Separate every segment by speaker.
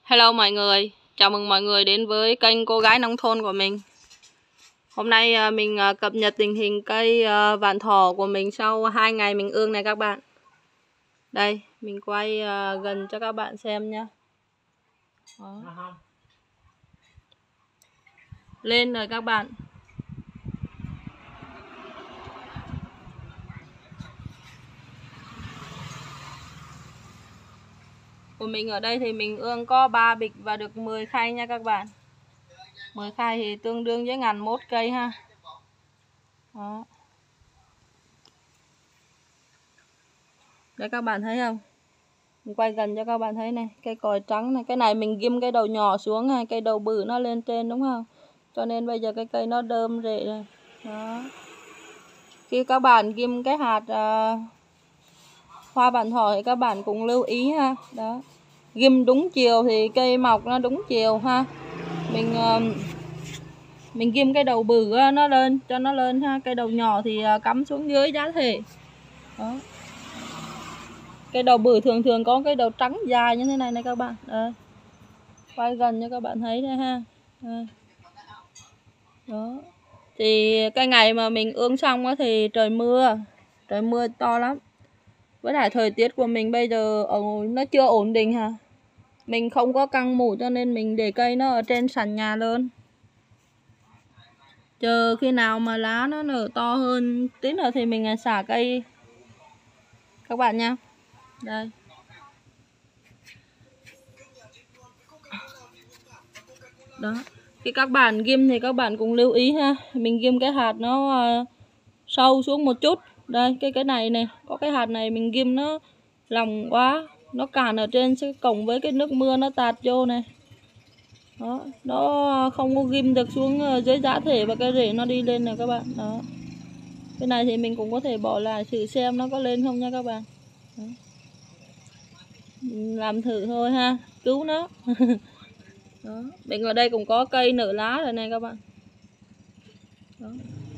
Speaker 1: Hello mọi người, chào mừng mọi người đến với kênh Cô Gái Nông Thôn của mình. Hôm nay mình cập nhật tình hình cây vạn thọ của mình sau 2 ngày mình ương này các bạn. Đây, mình quay gần cho các bạn xem nhé. Lên rồi các bạn. Của mình ở đây thì mình ương có 3 bịch và được 10 khay nha các bạn. 10 khay thì tương đương với 1.001 cây ha. Đó. Đấy các bạn thấy không? Mình quay gần cho các bạn thấy này, cây còi trắng này, cái này mình ghim cái đầu nhỏ xuống này, cây đầu bự nó lên trên đúng không? Cho nên bây giờ cái cây nó đơm rễ rồi. Đó. Khi các bạn ghim cái hạt hoa vạn thọ thì các bạn cũng lưu ý ha. Đó. Ghim đúng chiều thì cây mọc nó đúng chiều ha. Mình ghim cái đầu bự nó lên cho nó lên ha, cây đầu nhỏ thì cắm xuống dưới giá thể. Đó. Cái đầu bự thường có cái đầu trắng dài như thế này này các bạn. Đây. Quay gần cho các bạn thấy đây ha. Đây. Đó. Thì cái ngày mà mình ương xong thì trời mưa to lắm. Với lại thời tiết của mình bây giờ nó chưa ổn định hả. Mình không có căng mủ cho nên mình để cây nó ở trên sàn nhà luôn. Chờ khi nào mà lá nó nở to hơn tí nữa thì mình xả cây các bạn nha. Đây. Đó. Khi các bạn ghim thì các bạn cũng lưu ý ha. Mình ghim cái hạt nó sâu xuống một chút. Đây, cái này này, có cái hạt này mình ghim nó lỏng quá, nó cản ở trên sẽ cộng với cái nước mưa nó tạt vô này. Đó, nó không có ghim được xuống dưới giá thể và cái rễ nó đi lên này các bạn. Đó. Cái này thì mình cũng có thể bỏ lại thử xem nó có lên không nha các bạn. Đó. Làm thử thôi ha, cứu nó. Đó. Mình ở đây cũng có cây nở lá rồi này các bạn. Đó.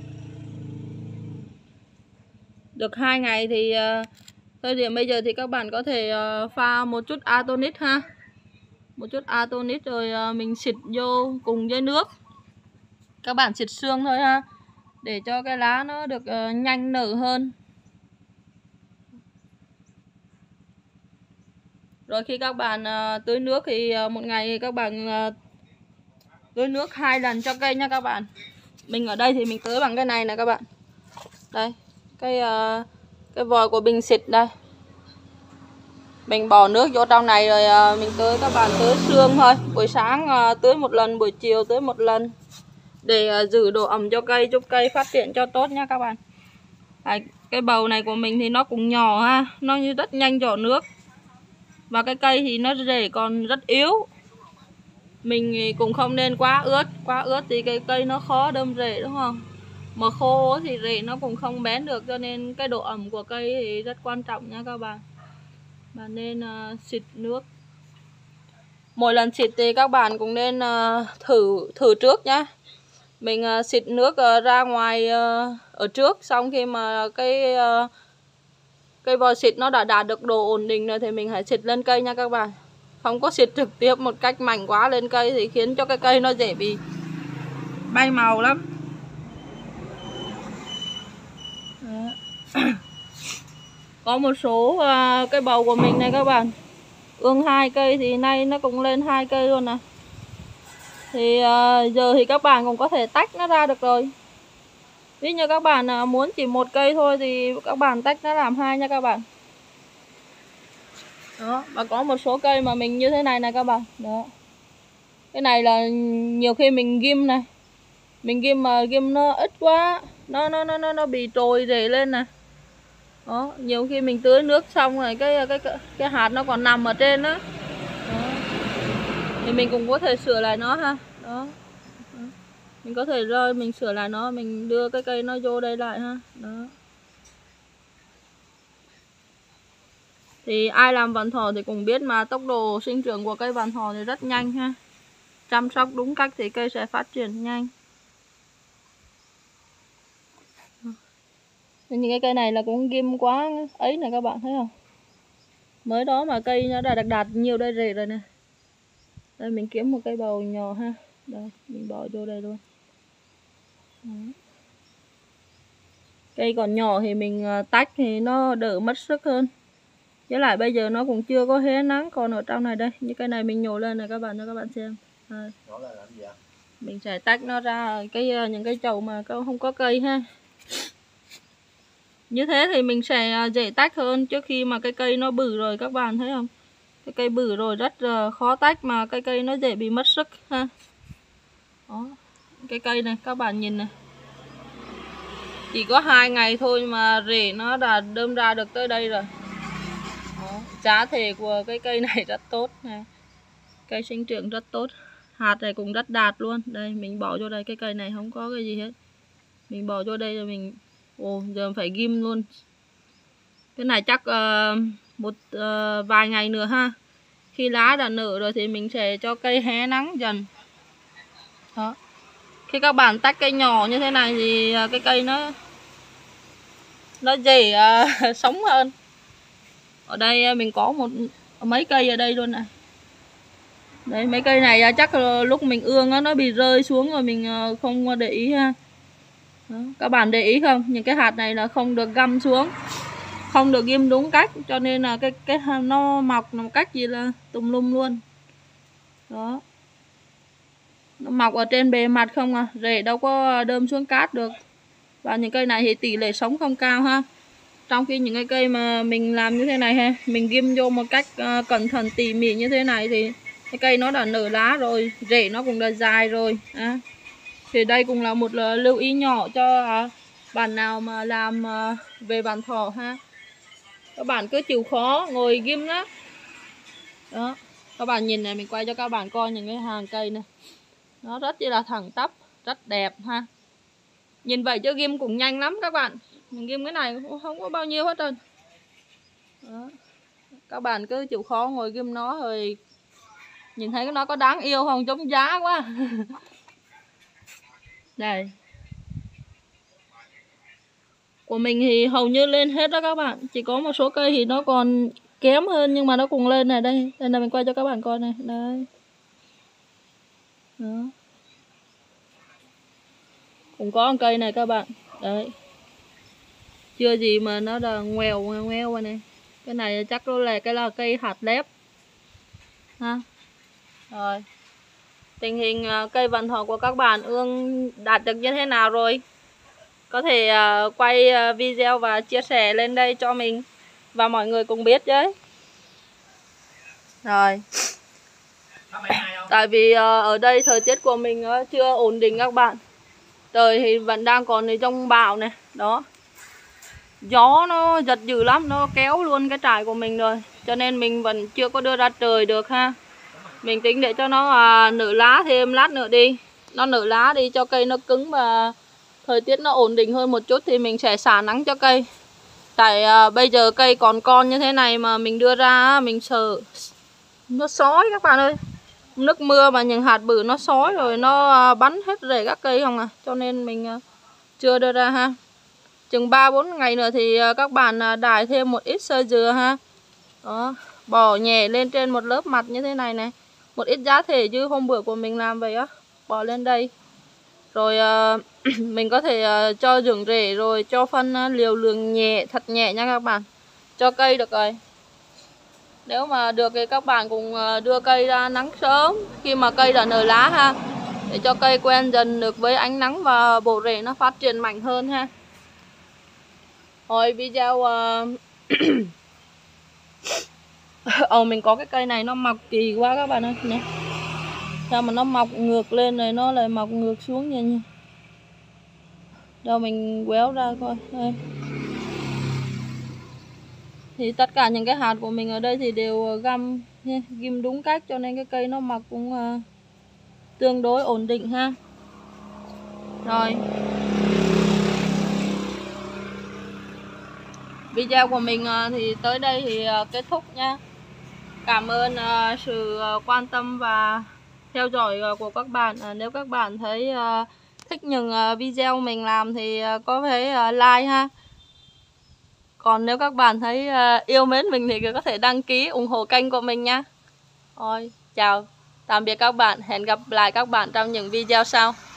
Speaker 1: Được 2 ngày thì thời điểm bây giờ thì các bạn có thể pha một chút Atonit ha. Một chút Atonit rồi mình xịt vô cùng với nước. Các bạn xịt sương thôi ha, để cho cái lá nó được nhanh nở hơn. Rồi khi các bạn tưới nước thì một ngày các bạn tưới nước 2 lần cho cây nha các bạn. Mình ở đây thì mình tưới bằng cái này nè các bạn. Đây, cái vòi của bình xịt đây. Mình bỏ nước vô trong này rồi mình tưới, các bạn tưới sương thôi. Buổi sáng tưới một lần, buổi chiều tưới một lần. Để giữ độ ẩm cho cây, giúp cây phát triển cho tốt nha các bạn. Cái bầu này của mình thì nó cũng nhỏ ha, nó như rất nhanh trổ nước. Và cái cây thì nó rễ còn rất yếu. Mình cũng không nên quá ướt thì cái cây nó khó đơm rễ đúng không? Mà khô thì rễ nó cũng không bén được, cho nên cái độ ẩm của cây thì rất quan trọng nha các bạn. Bạn nên xịt nước. Mỗi lần xịt thì các bạn cũng nên thử trước nhá. Mình xịt nước ra ngoài ở trước, xong khi mà cây vòi xịt nó đã đạt được độ ổn định rồi thì mình hãy xịt lên cây nha các bạn. Không có xịt trực tiếp một cách mạnh quá lên cây thì khiến cho cái cây nó dễ bị bay màu lắm. Có một số cái bầu của mình này các bạn, ương 2 cây thì nay nó cũng lên 2 cây luôn nè. Thì giờ thì các bạn cũng có thể tách nó ra được rồi. Ví như các bạn muốn chỉ một cây thôi thì các bạn tách nó làm 2 nha các bạn. Đó, và có một số cây mà mình như thế này này các bạn. Đó. Cái này là nhiều khi mình ghim này. Mình ghim mà ghim nó ít quá, nó bị trồi rễ lên nè. Đó, nhiều khi mình tưới nước xong rồi cái hạt nó còn nằm ở trên đó. Thì mình cũng có thể sửa lại nó ha. Đó. Đó. Mình có thể rơi mình sửa lại nó, mình đưa cái cây nó vô đây lại ha. Đó. Thì ai làm vạn thọ thì cũng biết mà, tốc độ sinh trưởng của cây vạn thọ thì rất nhanh ha. Chăm sóc đúng cách thì cây sẽ phát triển nhanh. Những cái cây này là cũng ghim quá ấy này các bạn thấy không? Mới đó mà cây nó đã đạt nhiều đây rễ rồi nè. Đây mình kiếm một cây bầu nhỏ ha. Đây, mình bỏ vô đây luôn. Đó. Cây còn nhỏ thì mình tách thì nó đỡ mất sức hơn. Với lại bây giờ nó cũng chưa có hé nắng, còn ở trong này đây, như cây này mình nhổ lên này các bạn, cho các bạn xem. Đây.
Speaker 2: Nhổ lên làm gì ạ?
Speaker 1: Mình sẽ tách nó ra những cái chậu mà không có cây ha. Như thế thì mình sẽ dễ tách hơn, trước khi mà cái cây nó bự rồi các bạn thấy không? Cái cây bự rồi rất khó tách, mà cái cây nó dễ bị mất sức ha. Đó. Cái cây này các bạn nhìn này. Chỉ có 2 ngày thôi mà rễ nó đã đơm ra được tới đây rồi. Đó. Giá thể của cái cây này rất tốt này. Cây sinh trưởng rất tốt. Hạt này cũng rất đạt luôn. Đây mình bỏ vô đây, cái cây này không có cái gì hết. Mình bỏ vô đây rồi mình giờ phải ghim luôn. Cái này chắc vài ngày nữa ha. Khi lá đã nở rồi thì mình sẽ cho cây hé nắng dần. Đó. Khi các bạn tách cây nhỏ như thế này thì cái cây nó dễ sống hơn. Ở đây mình có mấy cây ở đây luôn này. Đấy, mấy cây này chắc lúc mình ương nó bị rơi xuống rồi mình không để ý ha. Đó, các bạn để ý không? Những cái hạt này là không được găm xuống, không được ghim đúng cách, cho nên là cái nó mọc một cách gì là tùm lum luôn. Đó. Nó mọc ở trên bề mặt không à, rễ đâu có đơm xuống cát được. Và những cây này thì tỷ lệ sống không cao ha. Trong khi những cái cây mà mình làm như thế này ha, mình ghim vô một cách cẩn thận tỉ mỉ như thế này thì cái cây nó đã nở lá rồi, rễ nó cũng đã dài rồi. Thì đây cũng là một lưu ý nhỏ cho bạn nào mà làm về bàn thọ ha. Các bạn cứ chịu khó ngồi ghim đó. Đó. Các bạn nhìn này, mình quay cho các bạn coi những cái hàng cây này. Nó rất là thẳng tắp, rất đẹp ha. Nhìn vậy chứ ghim cũng nhanh lắm các bạn. Mình ghim cái này cũng không có bao nhiêu hết trơn. Đó. Các bạn cứ chịu khó ngồi ghim nó rồi nhìn thấy nó có đáng yêu không, giống giá quá. Đây. Của mình thì hầu như lên hết đó các bạn. Chỉ có một số cây thì nó còn kém hơn nhưng mà nó cùng lên này. Đây là mình quay cho các bạn coi này. Đây. Đó. Cũng có một cây này các bạn. Đấy. Chưa gì mà nó đã ngoèo rồi này. Cái này chắc cái là cây hạt lép ha. Rồi. Tình hình cây vạn thọ của các bạn ương đạt được như thế nào rồi? Có thể quay video và chia sẻ lên đây cho mình và mọi người cùng biết chứ. Rồi. Tại vì ở đây thời tiết của mình chưa ổn định các bạn. Trời thì vẫn đang còn trong bão này. Đó. Gió nó giật dữ lắm, nó kéo luôn cái trại của mình rồi. Cho nên mình vẫn chưa có đưa ra trời được ha. Mình tính để cho nó nở lá thêm lát nữa đi. Nó nở lá đi cho cây nó cứng và thời tiết nó ổn định hơn một chút thì mình sẽ xả nắng cho cây. Tại bây giờ cây còn con như thế này mà mình đưa ra mình sợ nó sói các bạn ơi. Nước mưa mà những hạt bự nó sói rồi nó bắn hết rễ các cây không à. Cho nên mình chưa đưa ra ha. Chừng 3-4 ngày nữa thì các bạn đải thêm một ít sơ dừa ha. Đó, bỏ nhẹ lên trên một lớp mặt như thế này này. Một ít giá thể như hôm bữa của mình làm vậy á. Bỏ lên đây. Rồi mình có thể cho dưỡng rễ rồi cho phân liều lượng nhẹ, thật nhẹ nha các bạn. Cho cây được rồi. Nếu mà được thì các bạn cùng đưa cây ra nắng sớm khi mà cây đã nở lá ha. Để cho cây quen dần được với ánh nắng và bộ rễ nó phát triển mạnh hơn ha. Rồi video mình có cái cây này nó mọc kỳ quá các bạn ơi nè. Sao mà nó mọc ngược lên rồi nó lại mọc ngược xuống vậy nhỉ? Đâu mình quéo ra coi. Đây. Thì tất cả những cái hạt của mình ở đây thì đều ghim đúng cách cho nên cái cây nó mọc cũng tương đối ổn định ha. Rồi. Video của mình thì tới đây thì kết thúc nha. Cảm ơn sự quan tâm và theo dõi của các bạn. Nếu các bạn thấy thích những video mình làm thì có thể like ha. Còn nếu các bạn thấy yêu mến mình thì có thể đăng ký ủng hộ kênh của mình nha. Rồi, chào. Tạm biệt các bạn, hẹn gặp lại các bạn trong những video sau.